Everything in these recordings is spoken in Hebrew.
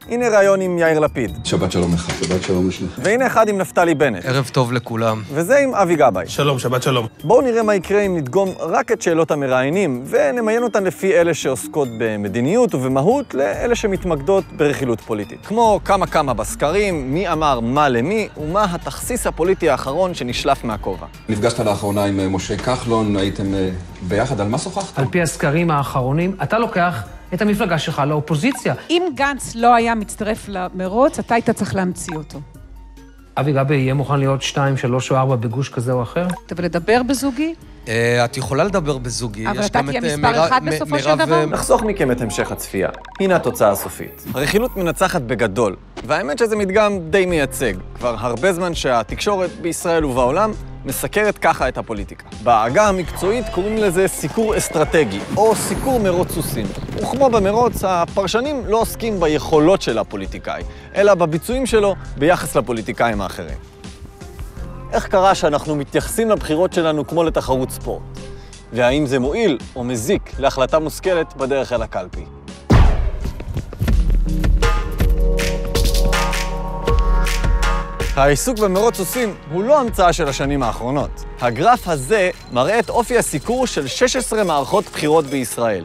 הנה ראיון עם יאיר לפיד. שבת שלום לך, שבת שלום לשניכם. והנה אחד עם נפתלי בנט. ערב טוב לכולם. וזה עם אבי גבאי. שלום, שבת שלום. בואו נראה מה יקרה אם נדגום רק את שאלות המראיינים, ונמיין אותן לפי אלה שעוסקות במדיניות ובמהות לאלה שמתמקדות ברכילות פוליטית. כמו כמה בסקרים, מי אמר מה למי, ומה התכסיס הפוליטי האחרון שנשלף מהכובע. נפגשת לאחרונה עם משה כחלון, הייתם ביחד, על מה שוחחת? על פי הסקרים האחרונים, אתה לוקח את המפלגה שלך לאופוזיציה. אם גנץ לא היה מצטרף למרוץ, אתה היית צריך להמציא אותו. אבי גבאי יהיה מוכן להיות 2, 3 או 4 בגוש כזה או אחר? אתה לדבר בזוגי? את יכולה לדבר בזוגי. אבל אתה תהיה מספר אחד בסופו של דבר? נחסוך מכם את המשך הצפייה. הנה התוצאה הסופית. הרכילות מנצחת בגדול, והאמת שזה מדגם די מייצג. כבר הרבה זמן שהתקשורת בישראל ובעולם מסקרת ככה את הפוליטיקה. בעגה המקצועית קוראים לזה סיקור אסטרטגי, או סיקור מרוץ סוסים. וכמו במרוץ, הפרשנים לא עוסקים ביכולות של הפוליטיקאי, אלא בביצועים שלו ביחס לפוליטיקאים האחרים. איך קרה שאנחנו מתייחסים לבחירות שלנו כמו לתחרות ספורט? והאם זה מועיל או מזיק להחלטה מושכלת בדרך אל הקלפי? העיסוק במרוץ סוסים הוא לא המצאה של השנים האחרונות. הגרף הזה מראה את אופי הסיקור של 16 מערכות בחירות בישראל,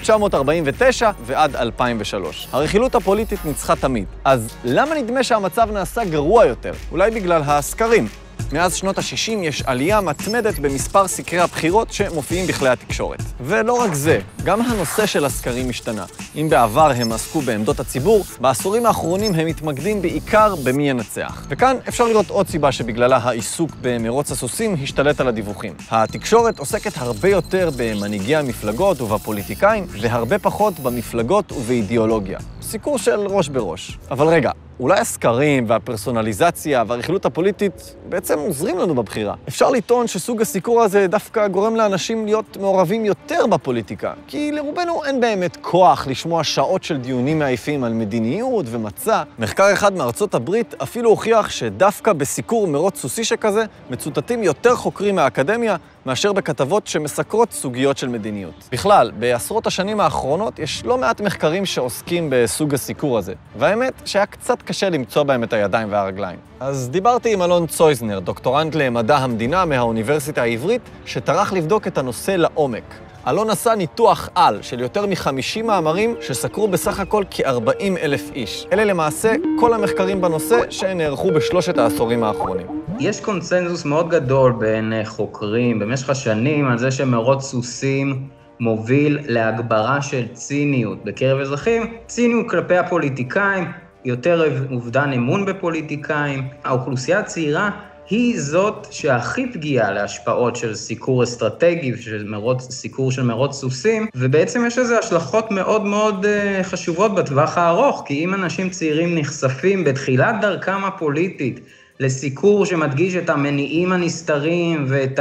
מ-1949 ועד 2003. הרכילות הפוליטית ניצחה תמיד. אז למה נדמה שהמצב נעשה גרוע יותר? אולי בגלל הסקרים. מאז שנות ה-60 יש עלייה מתמדת במספר סקרי הבחירות שמופיעים בכלי התקשורת. ולא רק זה, גם הנושא של הסקרים השתנה. אם בעבר הם עסקו בעמדות הציבור, בעשורים האחרונים הם מתמקדים בעיקר במי ינצח. וכאן אפשר לראות עוד סיבה שבגללה העיסוק במרוץ הסוסים השתלט על הדיווחים. התקשורת עוסקת הרבה יותר במנהיגי המפלגות ובפוליטיקאים, והרבה פחות במפלגות ובאידיאולוגיה. סיקור של ראש בראש. אבל רגע, אולי הסקרים והפרסונליזציה והרכילות הפוליטית בעצם עוזרים לנו בבחירה. אפשר לטעון שסוג הסיקור הזה דווקא גורם לאנשים להיות מעורבים יותר בפוליטיקה, כי לרובנו אין באמת כוח לשמוע שעות של דיונים מעייפים על מדיניות ומצע. מחקר אחד מארצות הברית אפילו הוכיח שדווקא בסיקור מרוץ סוסי שכזה מצוטטים יותר חוקרים מהאקדמיה מאשר בכתבות שמסקרות סוגיות של מדיניות. בכלל, בעשרות השנים האחרונות יש לא מעט מחקרים שעוסקים בסוג הסיקור הזה, והאמת שהיה קצת קשה למצוא בהם את הידיים והרגליים. אז דיברתי עם אלון צויזנר, דוקטורנט למדע המדינה מהאוניברסיטה העברית, שטרח לבדוק את הנושא לעומק. אלון עשה ניתוח על של יותר מ-50 מאמרים שסקרו בסך הכל כ-40,000 איש. אלה למעשה כל המחקרים בנושא שנערכו בשלושת העשורים האחרונים. יש קונצנזוס מאוד גדול בין חוקרים במשך השנים על זה שמרוץ סוסים מוביל להגברה של ציניות בקרב אזרחים, ציניות כלפי הפוליטיקאים, יותר אובדן אמון בפוליטיקאים. האוכלוסייה הצעירה היא זאת שהכי פגיעה להשפעות של סיקור אסטרטגי סיקור של מרוץ סוסים, ובעצם יש לזה השלכות מאוד מאוד חשובות בטווח הארוך, כי אם אנשים צעירים נחשפים בתחילת דרכם הפוליטית לסיקור שמדגיש את המניעים הנסתרים ואת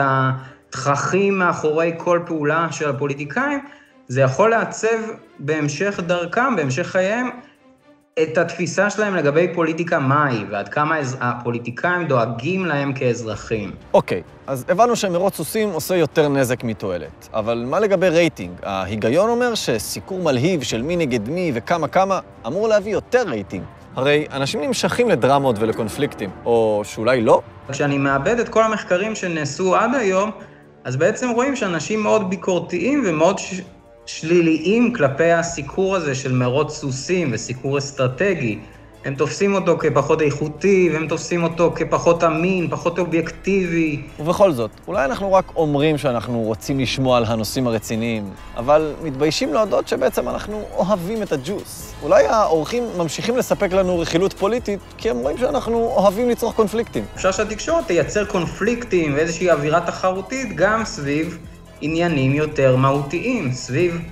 התככים מאחורי כל פעולה של הפוליטיקאים, זה יכול לעצב בהמשך דרכם, בהמשך חייהם, את התפיסה שלהם לגבי פוליטיקה מהי, ועד כמה הפוליטיקאים דואגים להם כאזרחים. אוקיי, אז הבנו שמרוץ סוסים עושה יותר נזק מתועלת. אבל מה לגבי רייטינג? ההיגיון אומר שסיקור מלהיב של מי נגד מי וכמה אמור להביא יותר רייטינג. הרי אנשים נמשכים לדרמות ולקונפליקטים, או שאולי לא? כשאני מאבד את כל המחקרים שנעשו עד היום, אז בעצם רואים שאנשים מאוד ביקורתיים ומאוד שליליים כלפי הסיקור הזה של מרוץ סוסים וסיקור אסטרטגי. הם תופסים אותו כפחות איכותי, והם תופסים אותו כפחות אמין, פחות אובייקטיבי. ובכל זאת, אולי אנחנו רק אומרים שאנחנו רוצים לשמוע על הנושאים הרציניים, אבל מתביישים להודות שבעצם אנחנו אוהבים את הג'וס. אולי האורחים ממשיכים לספק לנו רכילות פוליטית, כי הם רואים שאנחנו אוהבים לצרוך קונפליקטים. אפשר שהתקשורת תייצר קונפליקטים ואיזושהי אווירה תחרותית גם סביב עניינים יותר מהותיים, סביב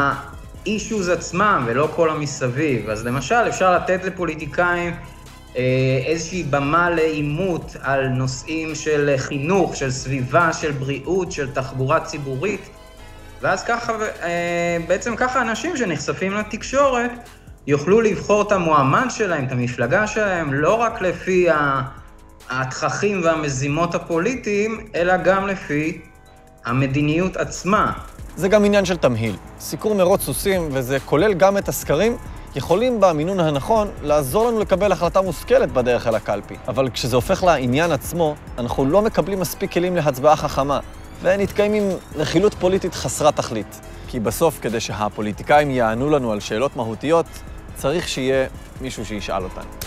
האישוז עצמם ולא כל המסביב. אז למשל אפשר לתת לפוליטיקאים איזושהי במה לעימות על נושאים של חינוך, של סביבה, של בריאות, של תחבורה ציבורית, ואז ככה, בעצם ככה אנשים שנחשפים לתקשורת יוכלו לבחור את המועמד שלהם, את המפלגה שלהם, לא רק לפי התככים והמזימות הפוליטיים, אלא גם לפי המדיניות עצמה. זה גם עניין של תמהיל. סיקור מרוץ סוסים, וזה כולל גם את הסקרים, יכולים במינון הנכון לעזור לנו לקבל החלטה מושכלת בדרך אל הקלפי. אבל כשזה הופך לעניין עצמו, אנחנו לא מקבלים מספיק כלים להצבעה חכמה, ונתקיים עם רכילות פוליטית חסרת תכלית. כי בסוף, כדי שהפוליטיקאים יענו לנו על שאלות מהותיות, צריך שיהיה מישהו שישאל אותנו.